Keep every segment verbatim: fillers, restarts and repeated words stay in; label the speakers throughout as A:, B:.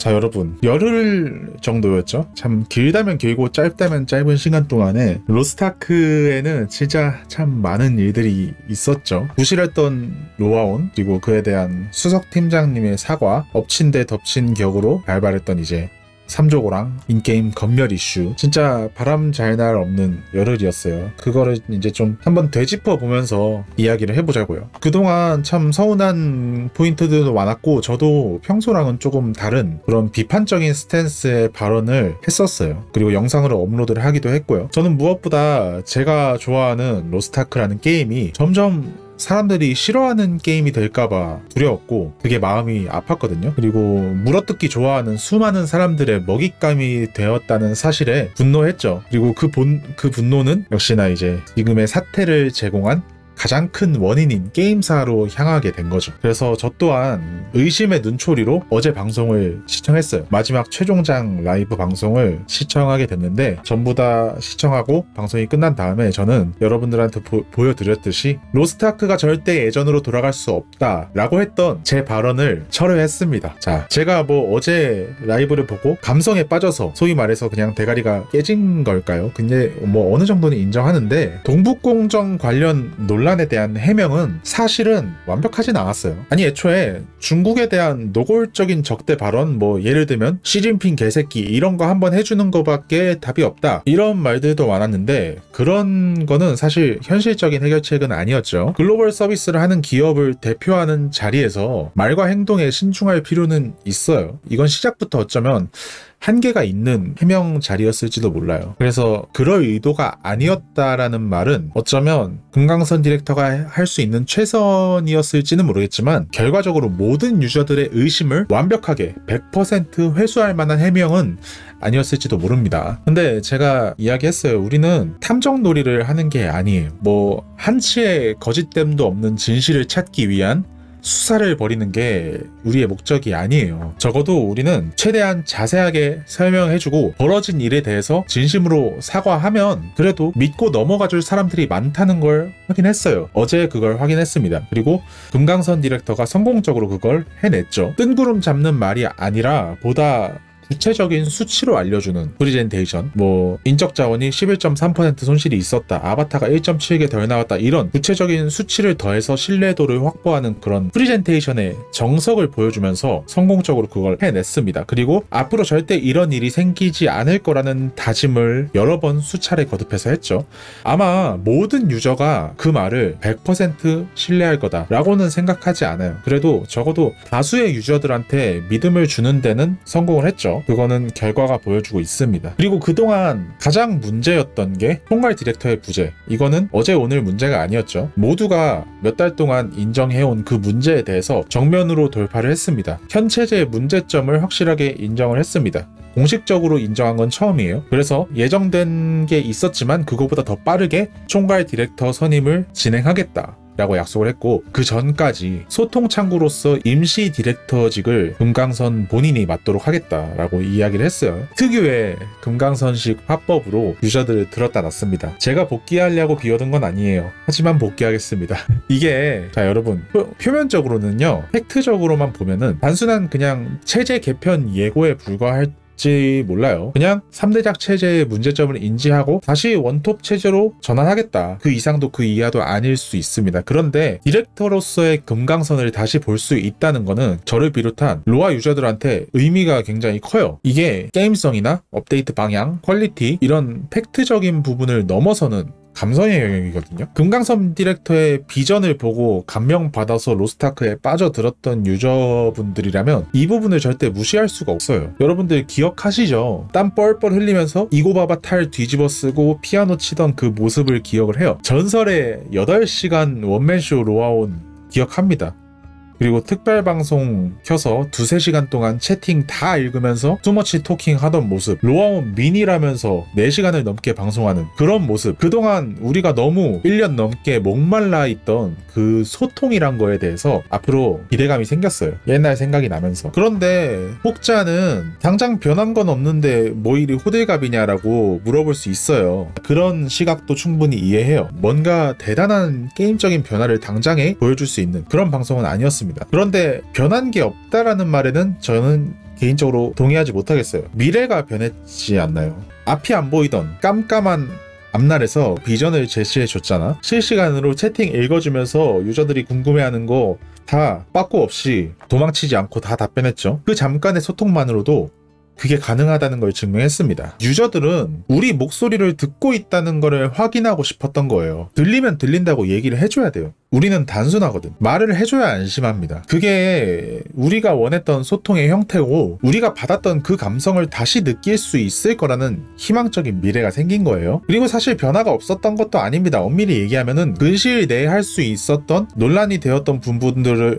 A: 자 여러분, 열흘 정도였죠. 참 길다면 길고 짧다면 짧은 시간 동안에 로스트아크에는 진짜 참 많은 일들이 있었죠. 부실했던 로아온, 그리고 그에 대한 수석 팀장님의 사과, 엎친 데 덮친 격으로 발발했던 이제 삼조고랑 인게임 검열 이슈, 진짜 바람 잘 날 없는 열흘이었어요. 그거를 이제 좀 한번 되짚어 보면서 이야기를 해보자고요. 그동안 참 서운한 포인트들도 많았고, 저도 평소랑은 조금 다른 그런 비판적인 스탠스의 발언을 했었어요. 그리고 영상으로 업로드를 하기도 했고요. 저는 무엇보다 제가 좋아하는 로스트아크라는 게임이 점점 사람들이 싫어하는 게임이 될까봐 두려웠고, 그게 마음이 아팠거든요. 그리고 물어뜯기 좋아하는 수많은 사람들의 먹잇감이 되었다는 사실에 분노했죠. 그리고 그 본, 그 분노는 역시나 이제 지금의 사태를 제공한 가장 큰 원인인 게임사로 향하게 된 거죠. 그래서 저 또한 의심의 눈초리로 어제 방송을 시청했어요. 마지막 최종장 라이브 방송을 시청하게 됐는데, 전부 다 시청하고 방송이 끝난 다음에 저는 여러분들한테 보, 보여드렸듯이 로스트아크가 절대 예전으로 돌아갈 수 없다 라고 했던 제 발언을 철회했습니다. 자, 제가 뭐 어제 라이브를 보고 감성에 빠져서 소위 말해서 그냥 대가리가 깨진 걸까요? 근데 뭐 어느 정도는 인정하는데, 동북공정 관련 논란 논란에 대한 해명은 사실은 완벽하진 않았어요. 아니, 애초에 중국에 대한 노골적인 적대 발언, 뭐 예를 들면 시진핑 개새끼 이런 거 한번 해주는 거밖에 답이 없다, 이런 말들도 많았는데, 그런 거는 사실 현실적인 해결책은 아니었죠. 글로벌 서비스를 하는 기업을 대표하는 자리에서 말과 행동에 신중할 필요는 있어요. 이건 시작부터 어쩌면 한계가 있는 해명 자리였을지도 몰라요. 그래서 그럴 의도가 아니었다라는 말은 어쩌면 금강선 디렉터가 할 수 있는 최선이었을지는 모르겠지만, 결과적으로 모든 유저들의 의심을 완벽하게 백 퍼센트 회수할 만한 해명은 아니었을지도 모릅니다. 근데 제가 이야기했어요. 우리는 탐정놀이를 하는 게 아니에요. 뭐 한치의 거짓됨도 없는 진실을 찾기 위한 수사를 벌이는 게 우리의 목적이 아니에요. 적어도 우리는 최대한 자세하게 설명해주고 벌어진 일에 대해서 진심으로 사과하면 그래도 믿고 넘어가줄 사람들이 많다는 걸 확인했어요. 어제 그걸 확인했습니다. 그리고 금강선 디렉터가 성공적으로 그걸 해냈죠. 뜬구름 잡는 말이 아니라 보다 구체적인 수치로 알려주는 프리젠테이션, 뭐 인적 자원이 십일 점 삼 퍼센트 손실이 있었다, 아바타가 일 점 칠 개 덜 나왔다, 이런 구체적인 수치를 더해서 신뢰도를 확보하는 그런 프리젠테이션의 정석을 보여주면서 성공적으로 그걸 해냈습니다. 그리고 앞으로 절대 이런 일이 생기지 않을 거라는 다짐을 여러 번 수차례 거듭해서 했죠. 아마 모든 유저가 그 말을 백 퍼센트 신뢰할 거다라고는 생각하지 않아요. 그래도 적어도 다수의 유저들한테 믿음을 주는 데는 성공을 했죠. 그거는 결과가 보여주고 있습니다. 그리고 그동안 가장 문제였던 게 총괄 디렉터의 부재. 이거는 어제 오늘 문제가 아니었죠. 모두가 몇 달 동안 인정해온 그 문제에 대해서 정면으로 돌파를 했습니다. 현 체제의 문제점을 확실하게 인정을 했습니다. 공식적으로 인정한 건 처음이에요. 그래서 예정된 게 있었지만 그거보다 더 빠르게 총괄 디렉터 선임을 진행하겠다 라고 약속을 했고, 그 전까지 소통 창구로서 임시 디렉터직을 금강선 본인이 맡도록 하겠다라고 이야기를 했어요. 특유의 금강선식 화법으로 유저들을 들었다 놨습니다. 제가 복귀하려고 비워둔 건 아니에요. 하지만 복귀하겠습니다. 이게 자 여러분, 표, 표면적으로는요, 팩트적으로만 보면은 단순한 그냥 체제 개편 예고에 불과할 지 몰라요. 그냥 삼대작 체제의 문제점을 인지하고 다시 원톱 체제로 전환하겠다, 그 이상도 그 이하도 아닐 수 있습니다. 그런데 디렉터로서의 금강선을 다시 볼 수 있다는 거는 저를 비롯한 로아 유저들한테 의미가 굉장히 커요. 이게 게임성이나 업데이트 방향, 퀄리티, 이런 팩트적인 부분을 넘어서는 감성의 영역이거든요. 금강선 디렉터의 비전을 보고 감명받아서 로스트아크에 빠져들었던 유저분들이라면 이 부분을 절대 무시할 수가 없어요. 여러분들 기억하시죠? 땀 뻘뻘 흘리면서 이고바바 탈 뒤집어 쓰고 피아노 치던 그 모습을 기억을 해요. 전설의 여덟 시간 원맨쇼 로아온 기억합니다. 그리고 특별방송 켜서 두세 시간 동안 채팅 다 읽으면서 투머치 토킹 하던 모습, 로아온 미니라면서 네 시간을 넘게 방송하는 그런 모습, 그동안 우리가 너무 일 년 넘게 목말라 있던 그 소통이란 거에 대해서 앞으로 기대감이 생겼어요. 옛날 생각이 나면서. 그런데 혹자는 당장 변한 건 없는데 뭐 이리 호들갑이냐라고 물어볼 수 있어요. 그런 시각도 충분히 이해해요. 뭔가 대단한 게임적인 변화를 당장에 보여줄 수 있는 그런 방송은 아니었습니다. 그런데 변한 게 없다라는 말에는 저는 개인적으로 동의하지 못하겠어요. 미래가 변했지 않나요? 앞이 안 보이던 깜깜한 앞날에서 비전을 제시해 줬잖아. 실시간으로 채팅 읽어주면서 유저들이 궁금해하는 거 다 빠꾸 없이 도망치지 않고 다 답변했죠. 그 잠깐의 소통만으로도 그게 가능하다는 걸 증명했습니다. 유저들은 우리 목소리를 듣고 있다는 걸 확인하고 싶었던 거예요. 들리면 들린다고 얘기를 해줘야 돼요. 우리는 단순하거든. 말을 해줘야 안심합니다. 그게 우리가 원했던 소통의 형태고 우리가 받았던 그 감성을 다시 느낄 수 있을 거라는 희망적인 미래가 생긴 거예요. 그리고 사실 변화가 없었던 것도 아닙니다. 엄밀히 얘기하면은 근시일 내에 할 수 있었던 논란이 되었던 부분들을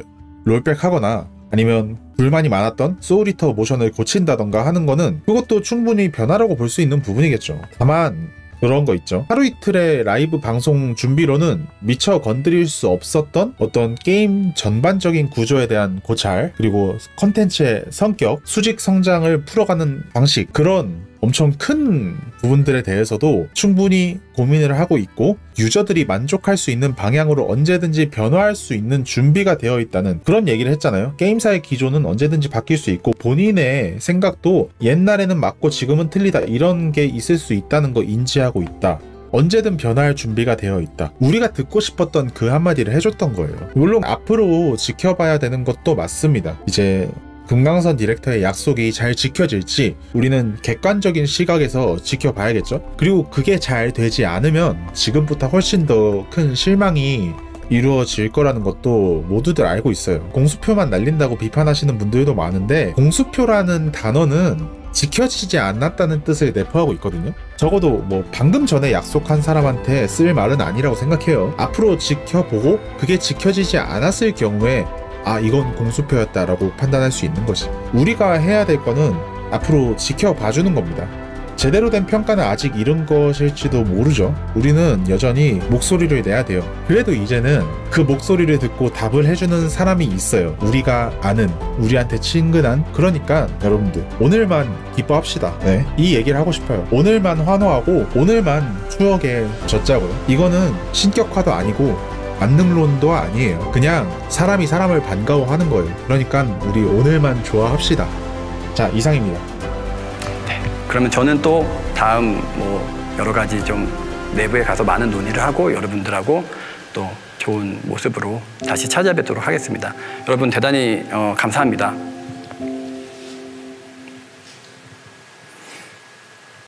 A: 롤백하거나 아니면 불만이 많았던 소울리터 모션을 고친다던가 하는 거는 그것도 충분히 변화라고 볼 수 있는 부분이겠죠. 다만 그런 거 있죠. 하루 이틀의 라이브 방송 준비로는 미처 건드릴 수 없었던 어떤 게임 전반적인 구조에 대한 고찰, 그리고 컨텐츠의 성격, 수직 성장을 풀어가는 방식, 그런 엄청 큰 부분들에 대해서도 충분히 고민을 하고 있고 유저들이 만족할 수 있는 방향으로 언제든지 변화할 수 있는 준비가 되어 있다는 그런 얘기를 했잖아요. 게임사의 기조는 언제든지 바뀔 수 있고 본인의 생각도 옛날에는 맞고 지금은 틀리다 이런 게 있을 수 있다는 거 인지하고 있다. 언제든 변화할 준비가 되어 있다. 우리가 듣고 싶었던 그 한마디를 해줬던 거예요. 물론 앞으로 지켜봐야 되는 것도 맞습니다. 이제 금강선 디렉터의 약속이 잘 지켜질지 우리는 객관적인 시각에서 지켜봐야겠죠. 그리고 그게 잘 되지 않으면 지금부터 훨씬 더 큰 실망이 이루어질 거라는 것도 모두들 알고 있어요. 공수표만 날린다고 비판하시는 분들도 많은데 공수표라는 단어는 지켜지지 않았다는 뜻을 내포하고 있거든요. 적어도 뭐 방금 전에 약속한 사람한테 쓸 말은 아니라고 생각해요. 앞으로 지켜보고 그게 지켜지지 않았을 경우에 아 이건 공수표였다라고 판단할 수 있는 거지. 우리가 해야 될 거는 앞으로 지켜봐주는 겁니다. 제대로 된 평가는 아직 이른 것일지도 모르죠. 우리는 여전히 목소리를 내야 돼요. 그래도 이제는 그 목소리를 듣고 답을 해주는 사람이 있어요. 우리가 아는, 우리한테 친근한. 그러니까 여러분들 오늘만 기뻐합시다. 네, 이 얘기를 하고 싶어요. 오늘만 환호하고 오늘만 추억에 젖자고요. 이거는 신격화도 아니고 만능론도 아니에요. 그냥 사람이 사람을 반가워하는 거예요. 그러니까 우리 오늘만 좋아합시다. 자, 이상입니다.
B: 네, 그러면 저는 또 다음 뭐 여러 가지 좀 내부에 가서 많은 논의를 하고 여러분들하고 또 좋은 모습으로 다시 찾아뵙도록 하겠습니다. 여러분 대단히 어, 감사합니다.